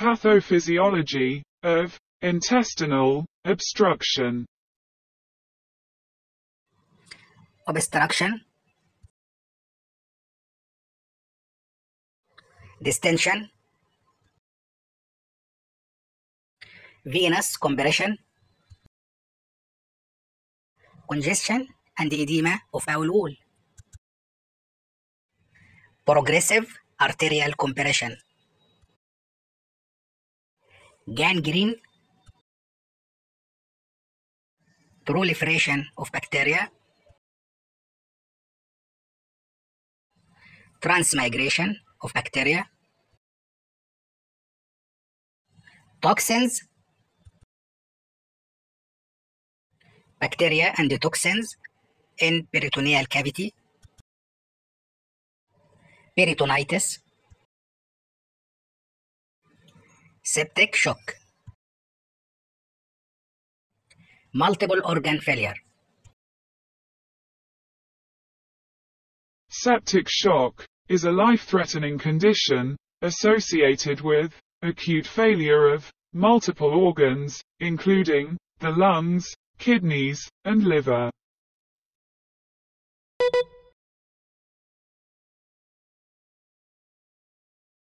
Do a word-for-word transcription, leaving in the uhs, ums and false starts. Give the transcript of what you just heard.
Pathophysiology of intestinal obstruction. Obstruction, distension, venous compression, congestion and edema of bowel wall, progressive arterial compression, gangrene, proliferation of bacteria, transmigration of bacteria, toxins, bacteria and toxins in peritoneal cavity, peritonitis, septic shock, multiple organ failure. Septic shock is a life-threatening condition associated with acute failure of multiple organs, including the lungs, kidneys, and liver.